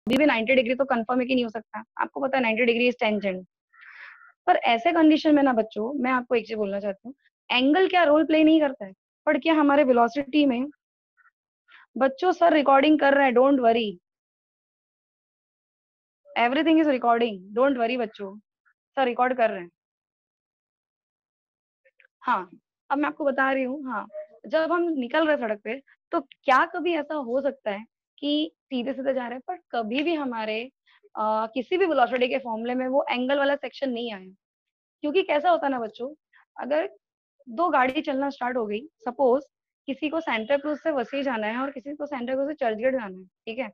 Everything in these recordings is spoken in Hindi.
कभी भी 90 डिग्री तो कंफर्म है कि नहीं हो सकता, आपको पता है 90 डिग्री इज टेंजेंट। पर ऐसे कंडीशन में ना बच्चों, मैं आपको एक चीज बोलना चाहती हूँ, एंगल क्या रोल प्ले नहीं करता है, पर क्या हमारे वेलोसिटी में, बच्चों सर रिकॉर्डिंग कर रहे हैं, don't worry, everything is recording, don't worry बच्चों, सर रिकॉर्ड कर रहे हैं। हाँ, अब मैं आपको बता रही हूँ, हाँ, जब हम निकल रहे सड़क पे, तो क्या कभी ऐसा हो सकता है कि सीधे सीधे जा रहे हैं, पर कभी भी हमारे किसी भी वेलोसिटी के फॉर्मूले में वो एंगल वाला सेक्शन नहीं आया। क्योंकि कैसा होता है ना बच्चों, अगर दो गाड़ी चलना स्टार्ट हो गई, सपोज किसी को सेंटा क्रूज से वसई जाना है और किसी को सेंटा क्रूज से चर्चगेट जाना है, ठीक है।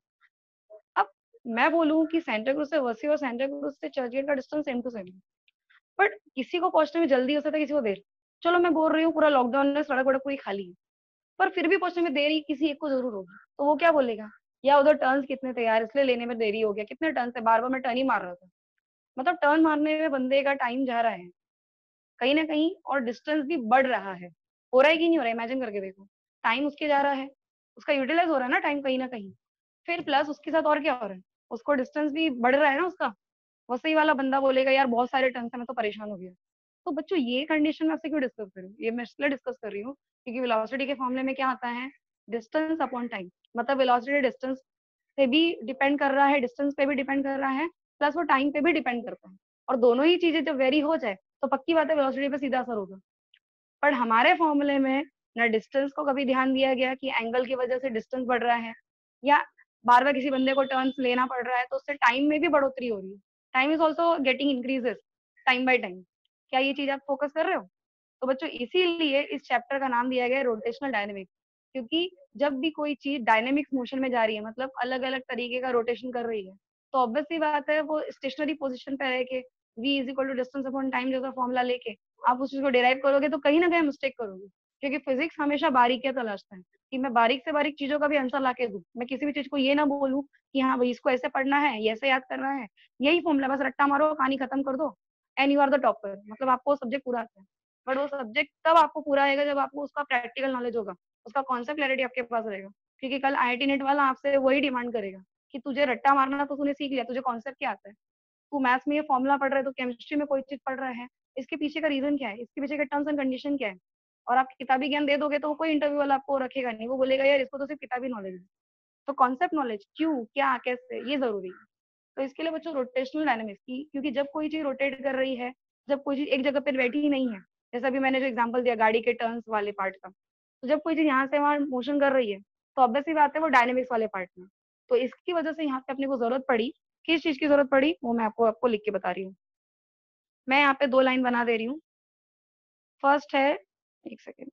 अब मैं बोलूँ कि सेंटा क्रूज से वसई और सेंटा क्रूज से चर्चगेट का distance same to same, but किसी को पहुंचने में जल्दी हो सकता है, किसी को देर। चलो मैं बोल रही हूँ पूरा लॉकडाउन में सड़क वड़क पूरी खाली है, पर फिर भी पहुंचने में देरी किसी एक को जरूर होगी, तो वो क्या बोलेगा, या उधर टर्न्स कितने थे यार, इसलिए लेने में देरी हो गया, कितने टर्न थे, बार बार मैं टर्न ही मार रहा था। मतलब टर्न मारने में बंदे का टाइम जा रहा है कहीं ना कहीं, और डिस्टेंस भी बढ़ रहा है। हो रहा है कि नहीं हो रहा है, इमेजिन करके देखो, टाइम उसके जा रहा है, उसका यूटिलाइज हो रहा है ना टाइम कहीं ना कहीं। फिर प्लस उसके साथ और क्या हो रहा है, उसको डिस्टेंस भी बढ़ रहा है ना उसका। वैसे ही वाला बंदा बोलेगा यार बहुत सारे टर्न से मैं तो परेशान हो गया। तो बच्चों ये कंडीशन में आपसे क्यों डिस्कस कर रही हूँ, ये मैं इसलिए डिस्कस कर रही हूँ क्योंकि वेलोसिटी के मामले में क्या आता है, डिस्टेंस अपॉन टाइम। मतलब वेलोसिटी डिस्टेंस पे भी डिपेंड कर रहा है, डिस्टेंस पे भी डिपेंड कर रहा है, प्लस वो टाइम पे भी डिपेंड करता है। और दोनों ही चीजें जब वेरी हो जाए तो पक्की बात है वेलोसिटी पे सीधा असर होगा। पर हमारे फॉर्मूले में ना डिस्टेंस को कभी ध्यान दिया गया कि एंगल की वजह से डिस्टेंस बढ़ रहा है, या बार बार किसी बंदे को टर्न्स लेना पड़ रहा है तो उससे टाइम में भी बढ़ोतरी हो रही है। Time is also getting increases time by time. क्या ये चीज आप फोकस कर रहे हो? तो बच्चों इसीलिए इस चैप्टर का नाम दिया गया है रोटेशनल डायनेमिक्स। क्योंकि जब भी कोई चीज डायनेमिक्स मोशन में जा रही है, मतलब अलग अलग तरीके का रोटेशन कर रही है, तो ऑब्वियस सी बात है वो स्टेशनरी पोजीशन पे रह के v is equal to distance upon time जैसा फॉर्मूला लेके आप उस चीज को डिराइव करोगे तो कहीं ना कहीं मिस्टेक करोगे। क्योंकि फिजिक्स हमेशा बारीकियां तलाशता है कि मैं बारीक से बारीक चीजों का भी आंसर ला के दूं, मैं किसी भी चीज को ये ना बोलूं कि हाँ भाई इसको ऐसे पढ़ना है, ये ऐसे याद करना है, यही फॉर्मूला, बस रट्टा मारो कहानी खत्म कर दो and you are the topper, मतलब आपको सब्जेक्ट पूरा आता है। बट वो सब्जेक्ट तब आपको पूरा आएगा जब आपको उसका प्रैक्टिकल नॉलेज होगा, उसका कॉन्सेप्ट क्लैरिटी आपके पास रहेगा। क्योंकि कल आईआईटी नेट वाला आपसे वही डिमांड करेगा कि तुझे रट्टा मारना तो तूने सीख लिया, तुझे कॉन्सेप्ट क्या आता है, तू मैथ्स में ये फॉर्मूला पढ़ रहा है तो केमिस्ट्री में कोई चीज पढ़ रहा है, इसके पीछे का रीजन क्या है, इसके पीछे का टर्म्स एंड कंडीशन क्या है। और आप किताबी ज्ञान दे दोगे तो कोई इंटरव्यू वाला आपको रखेगा नहीं, वो बोलेगा यार इसको तो सिर्फ किताबी नॉलेज है। तो कॉन्सेप्ट नॉलेज क्यों क्या कैसे ये जरूरी है। तो इसके लिए बच्चों रोटेशनल डायनेमिक्स की, क्योंकि जब कोई चीज रोटेट कर रही है, जब कोई चीज एक जगह पर बैठी ही नहीं है, जैसा अभी मैंने जो एग्जांपल दिया गाड़ी के टर्न्स वाले पार्ट का, तो जब कोई चीज यहाँ से वहां मोशन कर रही है तो ऑब्वियस सी बात है वो डायनेमिक्स वाले पार्ट में। तो इसकी वजह से यहाँ पे अपने को जरूरत पड़ी, किस चीज की जरूरत पड़ी वो मैं आपको आपको लिख के बता रही हूँ। मैं यहाँ पे दो लाइन बना दे रही हूँ। फर्स्ट है, एक सेकेंड,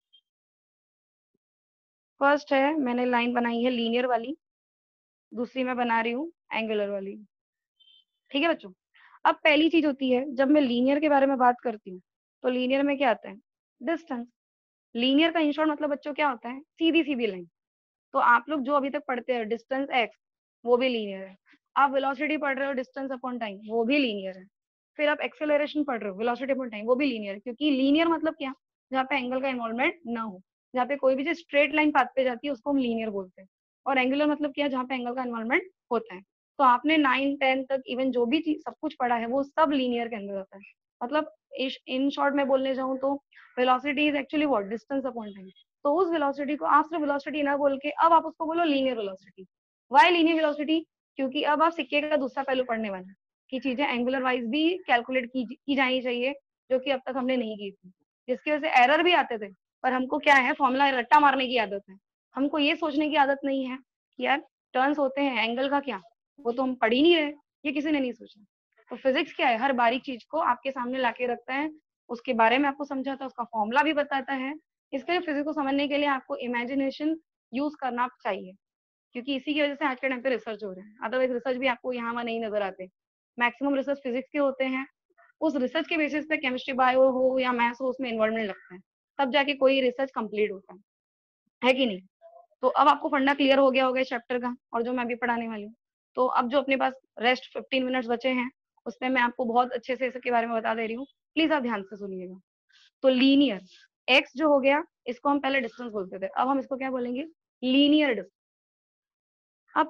फर्स्ट है मैंने लाइन बनाई है लीनियर वाली, दूसरी मैं बना रही हूँ एंगुलर वाली। ठीक है बच्चों। अब पहली चीज होती है जब मैं लीनियर के बारे में बात करती हूँ, तो लीनियर में क्या आता है, डिस्टेंस। लीनियर का इन शॉर्ट मतलब बच्चों क्या होता है, सीधी सीधी लाइन। तो आप लोग जो अभी तक पढ़ते हैं डिस्टेंस एक्स, वो भी लीनियर है। आप वेलोसिटी पढ़ रहे हो डिस्टेंस अपॉन टाइम, वो भी लीनियर है। फिर आप एक्सेलरेशन पढ़ रहे हो वेलोसिटी अपॉन टाइम, वो भी लीनियर है। क्योंकि लीनियर मतलब क्या, जहाँ पे एंगल का इन्वॉल्वमेंट ना हो, जहाँ पे कोई भी चीज स्ट्रेट लाइन पाथ पे जाती है उसको हम लीनियर बोलते हैं। और एंगुलर मतलब क्या, जहाँ पे एंगल का इन्वॉल्वमेंट होता है। तो आपने 9 10 तक इवन जो भी चीज सब कुछ पढ़ा है वो सब लीनियर के अंदर आता है। मतलब इन शॉर्ट में बोलने जाऊँ तो velocity is actually what, distance upon time. तो उस वेलोसिटी को आप सिर्फ वेलोसिटी ना बोल के अब आप उसको बोलो linear velocity. Why linear velocity? क्योंकि अब आप सिक्के का दूसरा पहलू पढ़ने वाले हैं कि चीजें एंगुलर वाइज भी कैलकुलेट की जानी चाहिए, जो कि अब तक हमने नहीं की थी, जिसकी वजह से एरर भी आते थे। पर हमको क्या है, फॉर्मूला रट्टा मारने की आदत है। हमको ये सोचने की आदत नहीं है कि यार टर्न्स होते हैं, एंगल का क्या, वो तो हम पढ़ ही नहीं रहे, ये किसी ने नहीं सोचा। तो फिजिक्स क्या है, हर बारीक चीज को आपके सामने लाके रखता है, उसके बारे में आपको समझाता है, उसका फॉर्मूला भी बताता है। इसलिए फिजिक्स को समझने के लिए आपको इमेजिनेशन यूज करना चाहिए। क्योंकि इसी की वजह से आज के टाइम पे रिसर्च हो रहे हैं, अदरवाइज रिसर्च भी आपको यहाँ वहाँ नहीं नजर आते। मैक्सिमम रिसर्च फिजिक्स के होते हैं, उस रिसर्च के बेसिस पे केमिस्ट्री बायो हो या मैथ्स हो उसमें इन्वॉल्वमेंट लगता है, तब जाके कोई रिसर्च कंप्लीट होता है कि नहीं। तो अब आपको फंडा क्लियर हो गया होगा इस चैप्टर का, और जो मैं अभी पढ़ाने वाली हूँ। तो अब जो अपने पास रेस्ट 15 मिनट्स बचे हैं, उसमें मैं आपको बहुत अच्छे से इसके बारे में बता दे रही हूँ, प्लीज आप ध्यान से सुनिएगा। तो लीनियर, एक्स जो हो गया इसको हम पहले डिस्टेंस बोलते थे, अब हम इसको क्या बोलेंगे, लीनियर डिस्टेंस। अब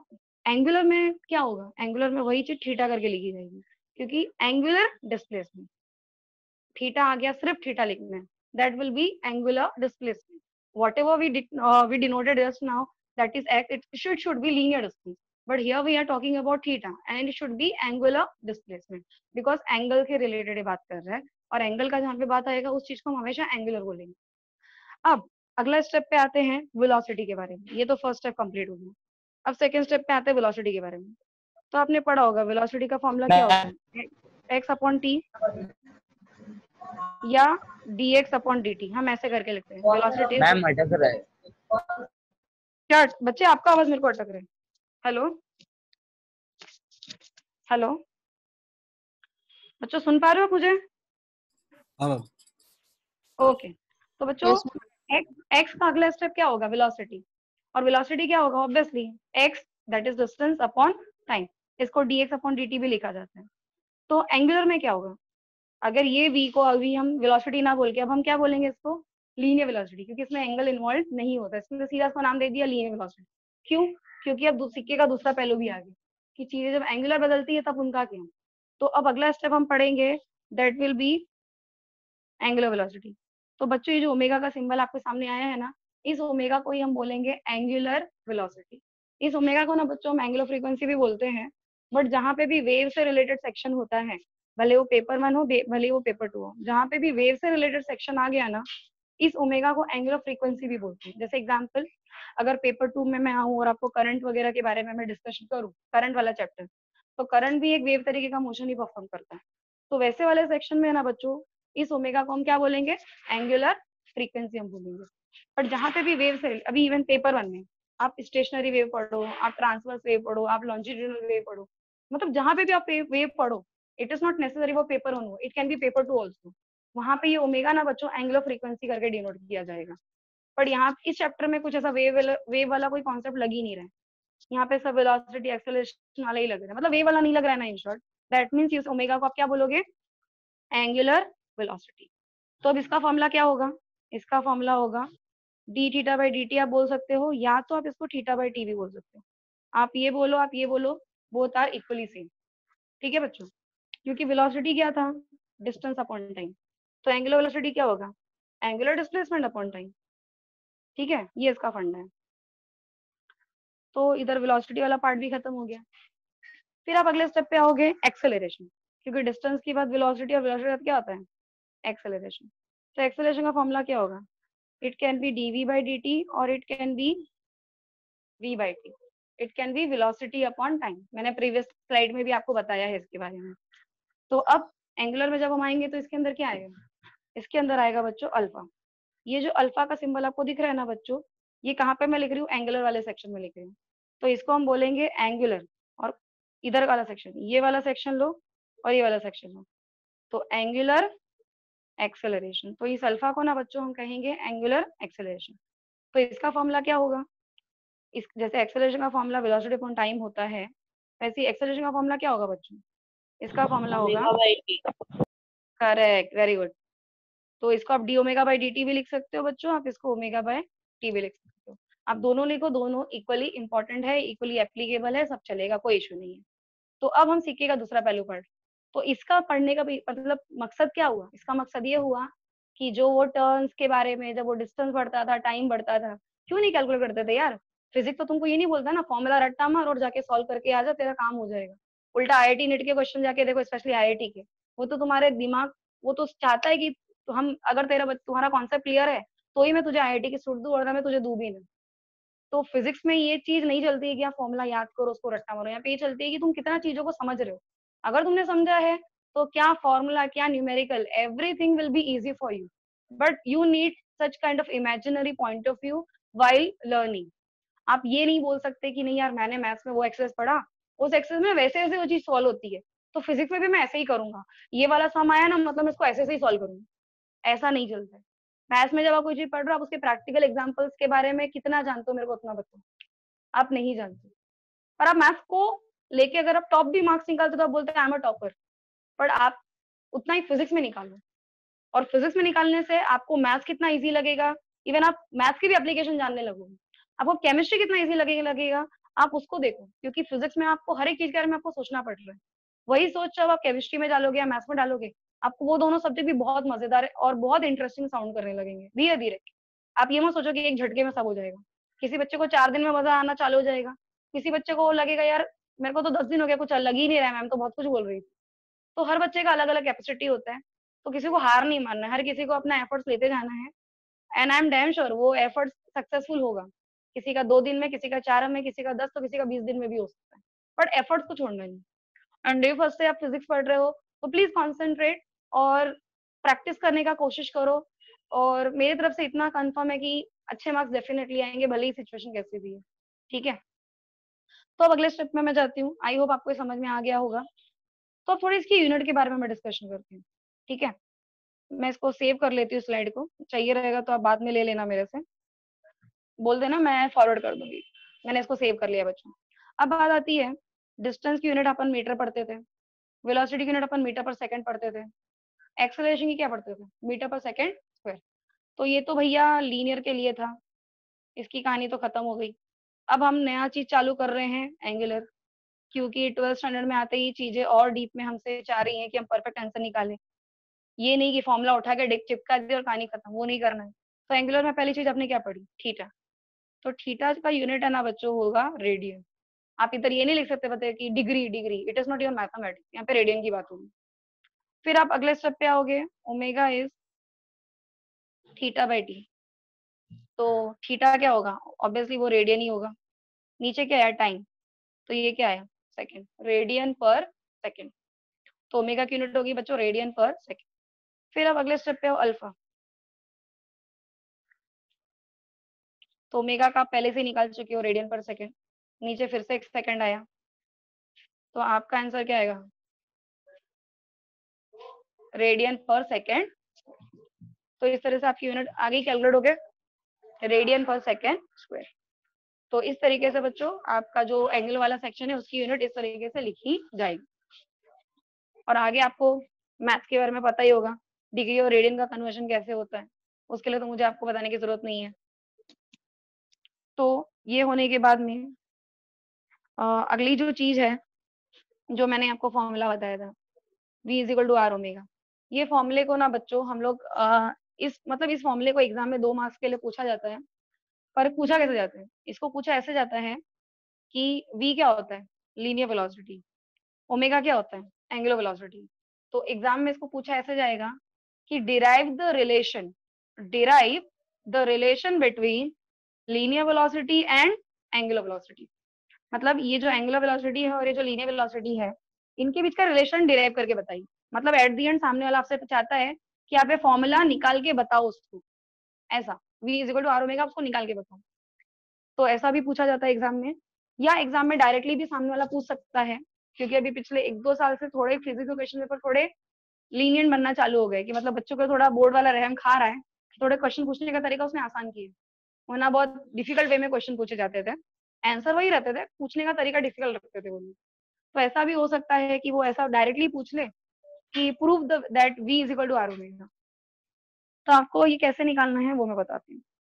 एंगुलर में क्या होगा, एंगुलर में वही चीज थीटा करके लिखी जाएगी, क्योंकि एंगुलर डिस्प्लेसमेंट, थीटा आ गया, सिर्फ थीटा लिखना है, that will be angular displacement. Whatever we denoted just now, that is x, it should be linear distance, but here we are talking about theta and it should be angular displacement, because angle के रिलेटेड बात कर रहा है, और एंगल का जहाँ पे बात आएगा उस चीज को हम हमेशा एंगुलर बोलेंगे. अब अगला स्टेप पे आते हैं वेलोसिटी के बारे में. ये तो फर्स्ट स्टेप कंप्लीट हो गया. अब सेकंड स्टेप पे आते हैं वेलोसिटी के बारे में. तो आपने पढ़ा होगा वेलोसिटी का फॉर्मूला क्या होता है, एक्स अपॉन टी या dx अपॉन dt. हम ऐसे करके लिखते हैं वेलोसिटी. मैम अटक रहा है. क्या बच्चे, आपका आवाज मेरे को अटक रहा है. हेलो हेलो बच्चों, सुन पा रहे हो मुझे? हाँ. ओके. तो बच्चों एक्स का अगला स्टेप क्या होगा, वेलोसिटी. और वेलोसिटी क्या होगा, obviously x that is distance upon time. इसको dx अपॉन dt भी लिखा जाता है. तो एंगुलर में क्या होगा, अगर ये v को अभी हम वेलोसिटी ना बोल के अब हम क्या बोलेंगे इसको, लीनियर वेलोसिटी, क्योंकि इसमें एंगल इन्वॉल्व नहीं होता, इसमें सीधा इसका नाम दे दिया लीनियर वेलोसिटी. क्यों, क्योंकि अब सिक्के का दूसरा पहलू भी आ गया कि चीजें जब एंगुलर बदलती है तब उनका क्या. तो अब अगला स्टेप हम पढ़ेंगे, that will be angular velocity. तो बच्चों ये जो ओमेगा का सिंबल आपके सामने आया है ना, इस ओमेगा को ही हम बोलेंगे एंगुलर वेलोसिटी. इस ओमेगा को ना बच्चों हम एंगुलर फ्रीक्वेंसी भी बोलते हैं, बट जहाँ पे भी वेव से रिलेटेड सेक्शन होता है, भले वो पेपर 1 हो भले वो पेपर 2 हो, जहाँ पे भी वेव से रिलेटेड सेक्शन आ गया ना, इस ओमेगा को एंगुलर फ्रीक्वेंसी भी बोलते हैं. जैसे एग्जांपल, अगर पेपर 2 में मैं आऊँ और आपको करंट वगैरह के बारे में मैं डिस्कशन करूँ, करंट वाला चैप्टर, तो करंट भी एक वेव तरीके का मोशन ही परफॉर्म करता है. तो वैसे वाले सेक्शन में ना बच्चों, इस ओमेगा को हम क्या बोलेंगे, एंगुलर फ्रीक्वेंसी हम बोलेंगे. बट जहाँ पे भी वेव से, अभी इवन पेपर 1 में आप स्टेशनरी वेव पढ़ो, आप ट्रांसवर्स वेव पढ़ो, आप लॉन्जिट्यूडनल वेव पढ़ो, मतलब जहाँ पे भी आप वेव पढ़ो, इट इज नॉट नेसेसरी वो पेपर 1 हो, it can be paper 2 also. वहां पे ये ओमेगा ना बच्चों एंगुलर फ्रीक्वेंसी करके डिनोट किया जाएगा. पर यहाँ इस चैप्टर में कुछ ऐसा वेव वाला कोई कॉन्सेप्ट लग ही नहीं रहा है. यहाँ पे सब वेलोसिटी एक्सेलरेशन वाला ही लग रहा है, मतलब वेव वाला नहीं लग रहा है ना, इन शॉर्ट. दैट मीन्स इस ओमेगा को आप क्या बोलोगे, एंगुलर वेलोसिटी. तो अब इसका फॉर्मूला क्या होगा, इसका फॉर्मूला होगा d theta by d t. आप बोल सकते हो, या तो आप इसको थीटा बाई टी भी बोल सकते हो. आप ये बोलो, आप ये बोलो, बोथ आर इक्वली सेम. ठीक है बच्चों, क्योंकि वेलोसिटी क्या था, डिस्टेंस अपॉन टाइम. तो एंगुलर वेलोसिटी क्या होगा, एंगुलर डिस्प्लेसमेंट अपॉन टाइम. ठीक है, ये इसका फंडा है. तो इधर वेलोसिटी वाला पार्ट भी खत्म हो गया. फिर आप अगले स्टेप पे आओगे, एक्सेलरेशन, क्योंकि डिस्टेंस के बाद वेलोसिटी और वेलोसिटी के बाद क्या होता है, एक्सेलरेशन. तो एक्सेलरेशन का फॉर्मूला क्या होगा, it can be dv by dt और it can be v by t. It can be velocity upon time. मैंने प्रीवियस स्लाइड में भी आपको बताया है इसके बारे में. तो अब एंगुलर में जब हम आएंगे तो इसके अंदर क्या आएगा, इसके अंदर आएगा बच्चों अल्फा. ये जो अल्फा का सिंबल आपको दिख रहा है ना बच्चों, ये कहाँ पे मैं लिख रही हूँ, एंगुलर वाले सेक्शन में लिख रही हूँ. तो इसको हम बोलेंगे एंगुलर. और इधर वाला सेक्शन, ये वाला सेक्शन लो और ये वाला सेक्शन लो, तो एंगुलर एक्सेलरेशन. तो इस अल्फा को ना बच्चों हम कहेंगे एंगुलर एक्सेलरेशन. तो इसका फॉर्मूला क्या होगा, इस जैसे एक्सेलरेशन का फॉर्मूला वेलोसिटी अपॉन टाइम होता है, वैसे एक्सेलरेशन का फॉर्मूला क्या होगा बच्चों, इसका फॉर्मूला होगा, करेक्ट, वेरी गुड. तो इसको आप d omega by d t भी लिख सकते हो बच्चों, आप इसको ओमेगा बाय टी भी लिख सकते हो. आप दोनों लिखो, दोनों इक्वली इंपॉर्टेंट है, इक्वली एप्लीकेबल है, सब चलेगा, कोई इशू नहीं है. तो अब हम सिक्के का दूसरा पहलू पढ़. तो इसका पढ़ने का भी मतलब मकसद क्या हुआ, इसका मकसद ये हुआ कि जो वो टर्न्स के बारे में, जब वो डिस्टेंस बढ़ता था, टाइम बढ़ता था, क्यों नहीं कैलकुलेट करते थे यार. फिजिक्स तो तुमको ये नहीं बोलता ना, फॉर्मूला रट्टा मार और जाके सॉल्व करके आ जा, तेरा काम हो जाएगा. उल्टा आईआईटी नेट के क्वेश्चन जाके देखो, स्पेशली आईआईटी के, वो तो तुम्हारे दिमाग, वो तो चाहता है कि तो हम, अगर तुम्हारा कॉन्सेप्ट क्लियर है तो ही मैं तुझे आईआईटी की सूट दूं, वरना मैं तुझे दूं भी नहीं. तो फिजिक्स में ये चीज नहीं चलती है कि आप फॉर्मूला याद करो उसको रट्टा मारो. यहाँ पे ये चलती है कि तुम कितना चीजों को समझ रहे हो. अगर तुमने समझा है तो क्या फॉर्मूला, क्या numerical, everything will be easy for you. But you need such kind of imaginary point of view while learning. आप ये नहीं बोल सकते कि नहीं यार मैंने मैथ्स में वो एक्सरसाइज पढ़ा, उस एक्सरसाइज में वैसे वैसे वो चीज सॉल्व होती है, तो फिजिक्स में भी मैं ऐसे ही करूंगा. ये वाला सम आया ना, मतलब मैं इसको ऐसे से ही सॉल्व करूंगा. ऐसा नहीं चलता है. मैथ्स में जब आप कोई चीज पढ़ रहे हो, आप उसके प्रैक्टिकल एग्जांपल्स के बारे में कितना जानते हो, मेरे को उतना बताओ. आप नहीं जानते. पर आप मैथ्स को लेके अगर आप टॉप भी मार्क्स निकालते तो आप बोलते हैं आई एम अ टॉपर. पर आप उतना ही फिजिक्स में निकालो, और फिजिक्स में निकालने से आपको मैथ्स कितना इजी लगेगा, इवन आप मैथ्स की भी एप्लीकेशन जानने लगोगे. आपको केमिस्ट्री कितना इजी लगेगा, आप उसको देखो, क्योंकि फिजिक्स में आपको हर एक चीज के बारे में आपको सोचना पड़ रहा है। वही सोच जब आप केमिस्ट्री में डालोगे या मैथ्स में डालोगे, आपको वो दोनों सब्जेक्ट भी बहुत मजेदार और बहुत इंटरेस्टिंग साउंड करने लगेंगे धीरे धीरे। आप ये मत सोचो कि एक झटके में सब हो जाएगा। किसी बच्चे को 4 दिन में मजा आना चालू हो जाएगा, किसी बच्चे को लगेगा यार मेरे को तो 10 दिन हो गया कुछ लग ही नहीं रहा है, मैम तो बहुत कुछ बोल रही थी। तो हर बच्चे का अलग अलग कैपेसिटी होता है। तो किसी को हार नहीं मानना है, हर किसी को अपना एफर्ट्स लेते जाना है। And I am damn sure वो एफर्ट्स सक्सेसफुल होगा। किसी का 2 दिन में, किसी का 4 में, किसी का 10, तो किसी का 20 दिन में भी हो सकता है। बट एफर्ट्स को छोड़ना नहीं। एंड डे फर्स्ट से आप फिजिक्स पढ़ रहे हो तो प्लीज कॉन्सेंट्रेट और प्रैक्टिस करने का कोशिश करो। और मेरी तरफ से इतना कंफर्म है कि अच्छे मार्क्स डेफिनेटली आएंगे, भले ही सिचुएशन कैसी भी है। ठीक है, तो अब अगले स्टेप में मैं जाती हूँ। आई होप आपको ये समझ में आ गया होगा। तो अब थोड़ी इसकी यूनिट के बारे में मैं डिस्कशन करती हूँ। ठीक है, मैं इसको सेव कर लेती हूँ स्लाइड को, चाहिए रहेगा तो आप बाद में ले लेना मेरे से, बोल देना मैं फॉरवर्ड कर दूंगी। मैंने इसको सेव कर लिया बच्चों। अब बात आती है, डिस्टेंस की यूनिट अपन मीटर पढ़ते थे, वेलोसिटी की यूनिट अपन मीटर पर सेकंड पढ़ते थे, एक्सेलरेशन की क्या पढ़ते थे, मीटर पर सेकंड स्क्वायर। तो ये तो भैया लीनियर के लिए था, इसकी कहानी तो खत्म हो गई। अब हम नया चीज चालू कर रहे हैं, एंगुलर, क्योंकि 12th स्टैंडर्ड में आते ही चीजें और डीप में हमसे चाह रही हैं कि हम परफेक्ट आंसर निकालें। ये नहीं कि फॉर्मूला उठा के डिक चिपका दिया और कहानी खत्म, वो नहीं करना है। तो एंगुलर में पहली चीज आपने क्या पढ़ी, थीटा। तो थीटा का यूनिट है ना बच्चों, होगा रेडियन। आप इधर ये नहीं लिख सकते पता है कि degree, degree it is not your mathematics, यहाँ पे रेडियन की बात होगी। फिर आप अगले स्टेप पे आओगे, omega is theta by t. तो थीटा क्या होगा, ऑब्वियसली वो रेडियन ही होगा। नीचे क्या है, टाइम, तो ये क्या है, सेकंड, रेडियन पर सेकंड। तो ओमेगा की यूनिट होगी बच्चों रेडियन पर सेकंड। फिर आप अगले स्टेप पे हो, अल्फा। तो ओमेगा का आप पहले से निकाल चुके हो, रेडियन पर सेकंड। नीचे फिर से एक सेकंड आया, तो आपका आंसर क्या आएगा, रेडियन पर सेकंड। तो इस तरह से आपकी यूनिट आगे कैलकुलेट हो गए, रेडियन पर सेकंड स्क्वायर। तो इस तरीके से बच्चों आपका जो एंगल वाला सेक्शन है उसकी यूनिट इस तरीके से लिखी जाएगी। और आगे आपको मैथ्स के बारे में पता ही होगा, डिग्री और रेडियन का कन्वर्जन कैसे होता है, उसके लिए तो मुझे आपको बताने की जरूरत नहीं है। तो ये होने के बाद में अगली जो चीज है, जो मैंने आपको फॉर्मूला बताया था, V is equal to r omega. ये फॉर्मूले को ना बच्चों हम लोग इस फॉर्मूले को एग्जाम में 2 मार्क्स के लिए पूछा जाता है। पर पूछा कैसे जाता है, इसको पूछा ऐसे जाता है कि V क्या होता है, लीनियर वेलोसिटी, ओमेगा क्या होता है, एंगुलर वेलोसिटी। तो एग्जाम में इसको पूछा ऐसे जाएगा कि derive the relation between linear velocity and angular velocity. मतलब ये जो एंगुलर वेलोसिटी है और ये जो लीनियर वेलोसिटी है, इनके बीच का रिलेशन डिराइव करके बताइए। मतलब एट दी एंड सामने वाला आपसे चाहता है कि आप ये फॉर्मूला निकाल के बताओ उसको, ऐसा V is equal to r omega, उसको निकाल के बताओ। तो ऐसा भी पूछा जाता है एग्जाम में, या एग्जाम में डायरेक्टली भी सामने वाला पूछ सकता है। क्योंकि अभी पिछले 1-2 साल से थोड़े फिजिक्स के क्वेश्चन पेपर थोड़े लीनियंट बनना चालू हो गए, कि मतलब बच्चों को थोड़ा बोर्ड वाला रहम खा रहा है, थोड़े क्वेश्चन पूछने का तरीका उसने आसान किया, वरना बहुत डिफिकल्ट वे में क्वेश्चन पूछे जाते थे। आंसर वही रहते थे, पूछने का तरीका डिफिकल्ट रखते थे वो लोग। तो ऐसा भी हो सकता है कि वो ऐसा डायरेक्टली पूछ ले कि prove that V is equal to r omega. तो आपको ये कैसे निकालना है वो मैं बताती हूँ।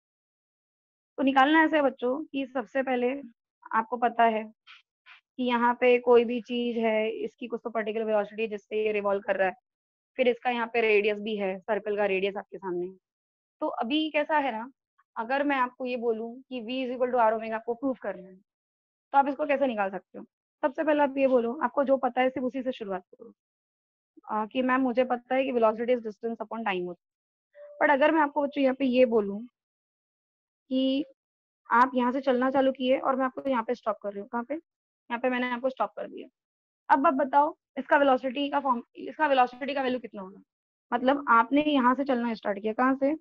तो निकालना ऐसे है बच्चों कि सबसे पहले आपको पता है कि यहाँ पे कोई भी चीज है, इसकी कुछ तो पर्टिकुलर वेलोसिटी जिससे ये रिवॉल्व कर रहा है। फिर इसका यहाँ पे रेडियस भी है, सर्कल का रेडियस आपके सामने है। तो अभी कैसा है ना, अगर मैं आपको ये बोलूँ कि V is equal to r omega आपको प्रूव करना है, तो आप इसको कैसे निकाल सकते हो। सबसे पहले आप ये बोलो, आपको जो पता है सिर्फ उसी से शुरुआत करो। कि मैम मुझे पता है कि velocity is distance upon time होता है। बट अगर मैं आपको बच्चों यहाँ पे ये बोलूँ कि आप यहाँ से चलना चालू किए और मैं आपको यहाँ पे स्टॉप कर रही हूँ, कहाँ पे, यहाँ पे मैंने आपको स्टॉप कर दिया। अब आप बताओ इसका वेलोसिटी का वैल्यू कितना होगा। मतलब आपने यहाँ से चलना स्टार्ट किया, कहाँ से,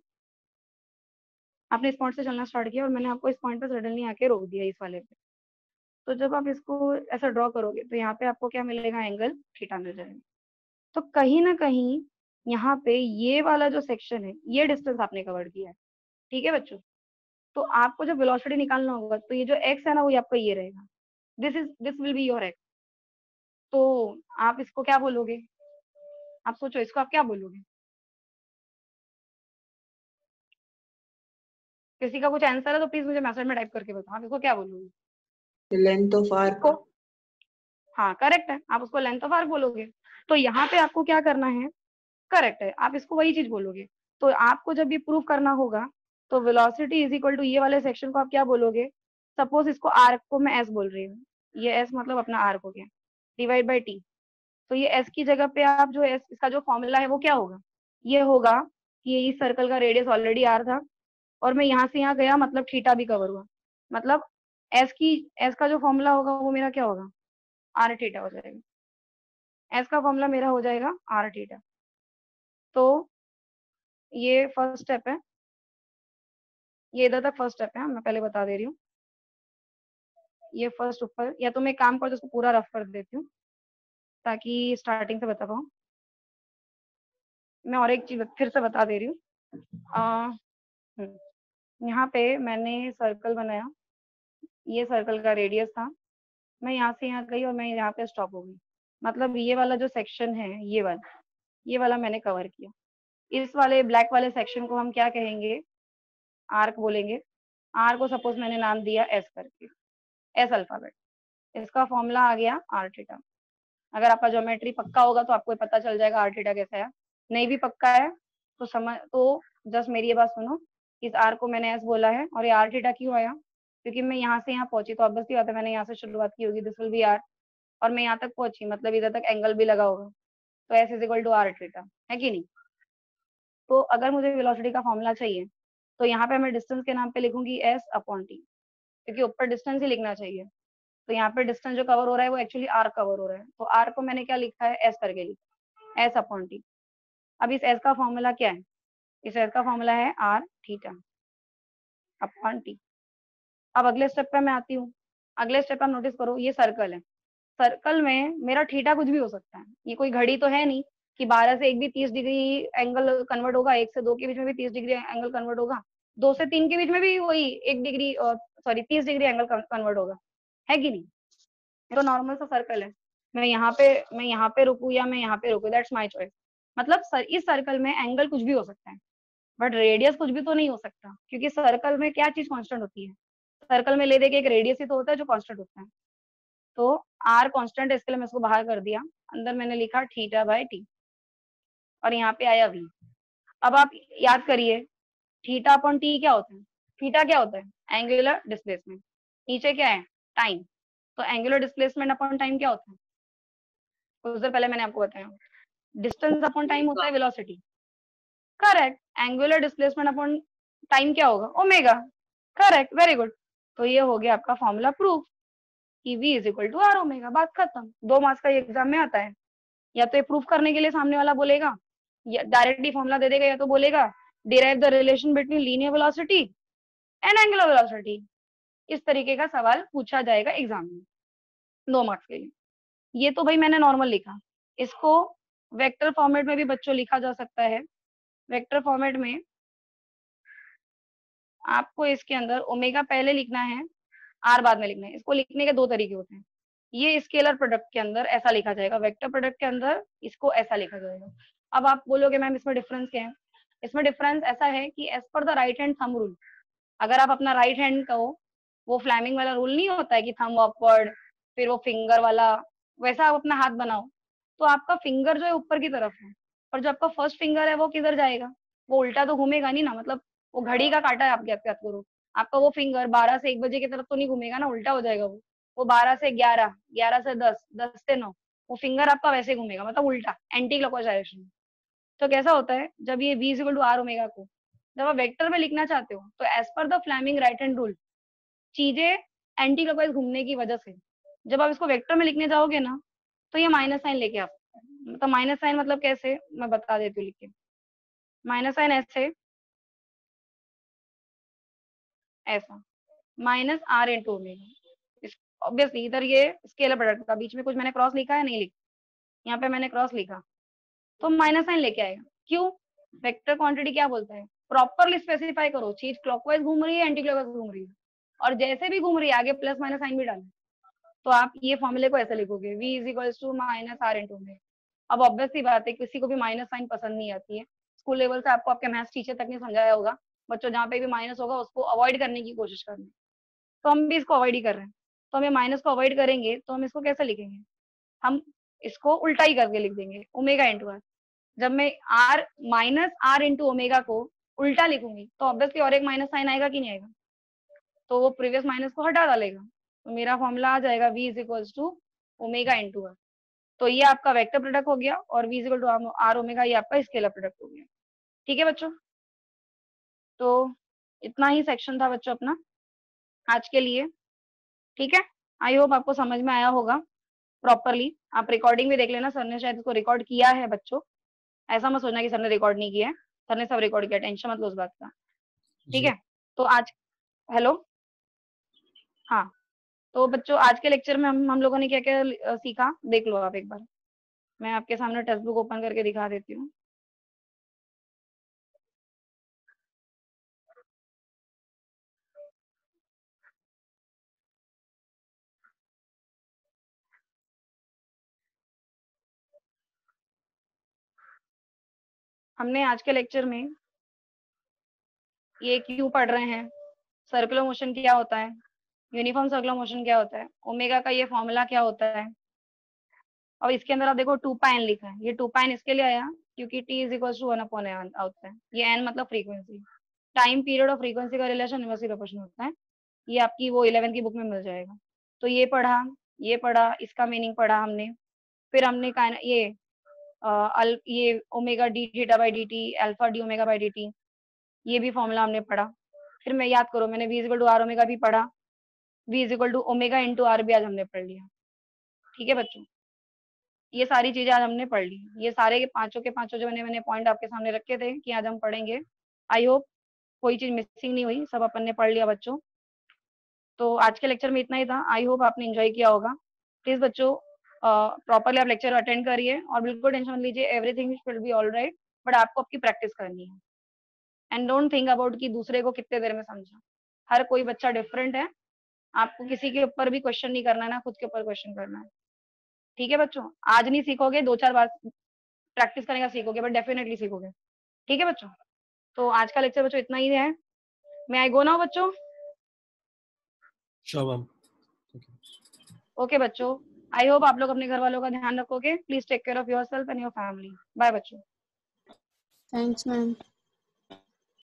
आपने इस पॉइंट से चलना स्टार्ट किया और मैंने आपको इस पॉइंट पे सडनली आके रोक दिया इस वाले पे। तो जब आप इसको ऐसा ड्रॉ करोगे तो यहाँ पे आपको क्या मिलेगा, एंगल थीटा मिल जाएगा। तो कहीं ना कहीं यहाँ पे ये वाला जो सेक्शन है, ये डिस्टेंस आपने कवर किया है। ठीक है बच्चों, तो आपको जब वेलोसिटी निकालना होगा तो ये जो एक्स है ना, वो आपका ये रहेगा, this will be your x. तो आप इसको क्या बोलोगे, आप सोचो इसको आप क्या बोलोगे। किसी का कुछ आंसर है तो प्लीज मुझे मैसेज में टाइप करके बताओ, आप इसको क्या बोलोगे। Length of arc. को हाँ करेक्ट है, आप उसको लेंथ ऑफ आर्क बोलोगे। तो यहाँ पे आपको क्या करना है, करेक्ट है, आप इसको वही चीज बोलोगे। तो आपको जब ये प्रूव करना होगा तो वेलोसिटी इज इक्वल टू ये वाले सेक्शन को आप क्या बोलोगे, सपोज इसको आर्क को मैं एस बोल रही हूँ, ये एस मतलब अपना आर्क हो गया, डिवाइड बाई टी। तो ये एस की जगह पे आप जो एस इसका जो फॉर्मूला है वो क्या होगा, ये होगा कि ये इस सर्कल का रेडियस ऑलरेडी आर था और मैं यहाँ से यहाँ गया मतलब थीटा भी कवर हुआ, मतलब एस का जो फॉर्मूला होगा वो मेरा क्या होगा, आर थीटा हो जाएगा। एस का फॉर्मूला मेरा हो जाएगा आर थीटा। तो ये फर्स्ट स्टेप है, ये इधर तक फर्स्ट स्टेप है, मैं पहले बता दे रही हूँ। ये फर्स्ट ऊपर, या तो मैं एक काम कर इसको पूरा रफ कर देती हूँ ताकि स्टार्टिंग से बता पाऊँ। मैं और एक चीज फिर से बता दे रही हूँ। यहाँ पे मैंने सर्कल बनाया, ये सर्कल का रेडियस था, मैं यहाँ से यहाँ गई और मैं यहाँ पे स्टॉप हो गई, मतलब ये वाला जो सेक्शन है ये वाला मैंने कवर किया। इस वाले ब्लैक वाले सेक्शन को हम क्या कहेंगे, आर्क बोलेंगे। आर को सपोज मैंने नाम दिया एस करके, एस अल्फाबेट, इसका फॉर्मूला आ गया आर थीटा। अगर आपका ज्योमेट्री पक्का होगा तो आपको पता चल जाएगा आर थीटा कैसा है, नहीं भी पक्का है तो जस्ट मेरी ये बात सुनो, इस आर को मैंने एस बोला है और ये आर थीटा क्यों आया, क्योंकि मैं यहाँ से यहाँ पहुंची तो ऑब्वियसली बात है मैंने यहाँ से शुरुआत की होगी, दिस विल बी आर, और मैं यहाँ तक पहुंची मतलब इधर तक एंगल भी लगा होगा, तो S is equal to r theta, है कि नहीं। तो अगर मुझे वेलोसिटी का फॉर्मूला चाहिए तो यहाँ पे मैं डिस्टेंस के नाम पे लिखूंगी एस अपॉन टी, क्योंकि ऊपर डिस्टेंस ही लिखना चाहिए। तो यहाँ पे डिस्टेंस जो कवर हो रहा है वो एक्चुअली आर कवर हो रहा है, तो आर को मैंने क्या लिखा है, एस करके लिखा, एस अपॉन टी। अब इस एस का फॉर्मूला क्या है, इस एस का फॉर्मूला है आर थीटा अपॉन टी। अब अगले स्टेप पे मैं आती हूँ। अगले स्टेप पे आप नोटिस करो, ये सर्कल है, सर्कल में मेरा थीटा कुछ भी हो सकता है, ये कोई घड़ी तो है नहीं कि 12 से 1 भी 30 डिग्री एंगल कन्वर्ट होगा, 1 से 2 के बीच में भी 30 डिग्री एंगल कन्वर्ट होगा, 2 से 3 के बीच में भी वही 1 degree sorry 30 degree angle convert होगा, है कि नहीं। ये तो नॉर्मल सा सर्कल है, मैं यहाँ पे रुकू या मैं यहाँ पे रुकू, दैट्स माय चॉइस। मतलब इस सर्कल में एंगल कुछ भी हो सकता है बट रेडियस कुछ भी तो नहीं हो सकता, क्योंकि सर्कल में क्या चीज कांस्टेंट होती है, सर्कल में ले दे के एक रेडियस ही तो होता है जो कांस्टेंट होता है। तो आर कांस्टेंट है, इसके लिए मैं इसको बाहर कर दिया, अंदर मैंने लिखा थीटा बाय टी और यहाँ पे आया वी। अब आप याद करिए थीटा अपॉन टी क्या होता है, थीटा क्या होता है, एंगुलर डिस्प्लेसमेंट, नीचे क्या है, टाइम। तो एंगुलर डिस्प्लेसमेंट अपॉन टाइम क्या होता है, कुछ देर पहले मैंने आपको बताया, डिस्टेंस अपॉन टाइम होता है velocity, correct. Angular displacement upon time क्या होगा, ओमेगा, करेक्ट, वेरी गुड। तो ये हो गया आपका फॉर्मूला प्रूफ कि v is equal to r omega, बात खत्म। 2 मार्क्स का एग्जाम में आता है, या तो ये प्रूफ करने के लिए सामने वाला बोलेगा या डायरेक्टली फॉर्मूला दे देगा, या तो बोलेगा derive the relation between linear velocity and angular velocity. इस तरीके का सवाल पूछा जाएगा एग्जाम में 2 मार्क्स के लिए। ये तो भाई मैंने नॉर्मल लिखा, इसको वेक्टर फॉर्मेट में भी बच्चों लिखा जा सकता है। वेक्टर फॉर्मेट में आपको इसके अंदर ओमेगा पहले लिखना है, आर बाद में लिखना है। इसको लिखने के 2 तरीके होते हैं, ये स्केलर प्रोडक्ट के अंदर ऐसा लिखा जाएगा, वेक्टर प्रोडक्ट के अंदर इसको ऐसा लिखा जाएगा। अब आप बोलोगे मैम इसमें डिफरेंस क्या है, इसमें डिफरेंस ऐसा है कि एज पर the right hand thumb rule, अगर आप अपना राइट हैंड का वो फ्लैमिंग वाला रूल नहीं होता है कि थंब अपवर्ड फिर वो फिंगर वाला, वैसा आप अपना हाथ बनाओ तो आपका फिंगर जो है ऊपर की तरफ है, और जो आपका फर्स्ट फिंगर है वो किधर जाएगा, वो उल्टा तो घूमेगा नहीं ना, मतलब वो घड़ी का काटा है आपके आपके हाथ को, आपका वो फिंगर 12 से 1 बजे की तरफ तो नहीं घूमेगा ना, उल्टा हो जाएगा वो 12 से 11, 11 से 10, 10 से 9, वो फिंगर आपका वैसे घूमेगा, मतलब उल्टा एंटी क्लॉकवाइज डायरेक्शन में। तो कैसा होता है जब ये v equal to r omega को जब आप वेक्टर में लिखना चाहते हो तो एज पर the Fleming right hand rule चीजें एंटी क्लॉकवाइज घूमने की वजह से जब आप इसको वेक्टर में लिखने जाओगे ना तो ये माइनस साइन लेके आ सकता है। मतलब माइनस साइन मतलब कैसे, मैं बता देती हूँ लिख के। माइनस साइन ऐसे, ऐसा, minus r into omega. Obviously इधर ये स्केलर प्रोडक्ट का बीच में कुछ मैंने क्रॉस लिखा है, नहीं लिखा, यहाँ पे मैंने क्रॉस लिखा तो माइनस साइन लेके आएगा। क्यों, वेक्टर क्वांटिटी क्या बोलता है, प्रॉपरली स्पेसिफाई करो चीज क्लॉकवाइज घूम रही है एंटी क्लॉकवाइज घूम रही है, और जैसे भी घूम रही है आगे प्लस माइनस साइन भी डालना, तो आप ये फॉर्मूले को ऐसे लिखोगे v is equals to minus r into में। अब ऑब्वियस सी बात है किसी को भी माइनस साइन पसंद नहीं आती है, स्कूल लेवल से आपको आपके मैथ्स टीचर तक नहीं समझाया होगा, बच्चों जहाँ पे भी माइनस होगा उसको अवॉइड करने की कोशिश करनी, तो हम भी इसको अवॉइड ही कर रहे हैं। तो हम ये माइनस को अवॉइड करेंगे, तो हम इसको कैसे लिखेंगे? हम इसको उल्टा ही करके लिख देंगे, ओमेगा इंटू आर। जब मैं r minus r into omega को उल्टा लिखूंगी तो ऑब्वियसली और एक माइनस साइन आएगा कि नहीं आएगा? तो वो प्रीवियस माइनस को हटा डालेगा, तो मेरा फॉर्मूला आ जाएगा v is equals to omega into r. तो ये आपका वेक्टर प्रोडक्ट हो गया, और v is equal to r omega ये आपका स्केलर प्रोडक्ट हो गया। ठीक है बच्चों, तो इतना ही सेक्शन था बच्चों अपना आज के लिए। ठीक है, आई होप आपको समझ में आया होगा प्रॉपरली। आप रिकॉर्डिंग भी देख लेना, सर ने शायद इसको रिकॉर्ड किया है बच्चों, ऐसा मत सोचना कि सर ने रिकॉर्ड नहीं किया है, सर ने सब रिकॉर्ड किया, टेंशन मत लो उस बात का। ठीक जी। है, तो आज, हेलो, हाँ, तो बच्चों आज के लेक्चर में हम लोगों ने क्या क्या सीखा देख लो आप एक बार। मैं आपके सामने टेक्स्ट बुक ओपन करके दिखा देती हूँ। हमने आज के लेक्चर में ये क्यों पढ़ रहे हैं, सर्कुलर मोशन क्या होता है, यूनिफॉर्म सर्कुलर मोशन क्या होता है, ओमेगा का ये फॉर्मूला क्या होता है। और इसके अंदर आप देखो 2 पाइन लिखा है, ये 2 पाइन इसके लिए आया क्योंकि t is equal to 1 upon n होता है। ये n मतलब फ्रीक्वेंसी, टाइम पीरियड और फ्रीक्वेंसी का रिलेशन इनवर्सली प्रोपोर्शनल होता है। ये आपकी वो 11th की बुक में मिल जाएगा। तो ये पढ़ा, ये पढ़ा, इसका मीनिंग पढ़ा हमने। फिर हमने ये ये omega d theta by d t, alpha d omega by d t, ये भी फॉर्मूला हमने पढ़ा। फिर मैं याद करो, मैंने v equal to r omega भी पढ़ा, v equal to omega into r भी आज हमने पढ़ लिया। ठीक है बच्चों, ये सारी चीजें आज हमने पढ़ ली। ये सारे के पांचों जो मैंने पॉइंट आपके सामने रखे थे कि आज हम पढ़ेंगे। आई होप कोई चीज मिसिंग नहीं हुई, सब अपन ने पढ़ लिया बच्चों। तो आज के लेक्चर में इतना ही था, आई होप आपने एंजॉय किया होगा। प्लीज बच्चों प्रॉपरली आप लेक्चर अटेंड करिए और बिल्कुल टेंशन मत लीजिए, everything will be all right. But आपको आपकी प्रैक्टिस करनी है, एंड डोंट थिंक अबाउट कि दूसरे को कितने देर में समझा। हर कोई बच्चा डिफरेंट है, आपको किसी के ऊपर भी क्वेश्चन नहीं करना है ना, खुद के ऊपर क्वेश्चन करना है। ठीक है बच्चों, आज नहीं सीखोगे, 2-4 बार प्रैक्टिस करने का सीखोगे, बट डेफिनेटली सीखोगे। ठीक है बच्चों, तो आज का लेक्चर बच्चों इतना ही है। मैं आई गो नाउ बच्चों? Sure ma'am. ओके बच्चों, आई होप आप लोग अपने घर वालों का ध्यान रखोगे। Please take care of your self and your family. Bye बच्चों। Thanks, ma'am.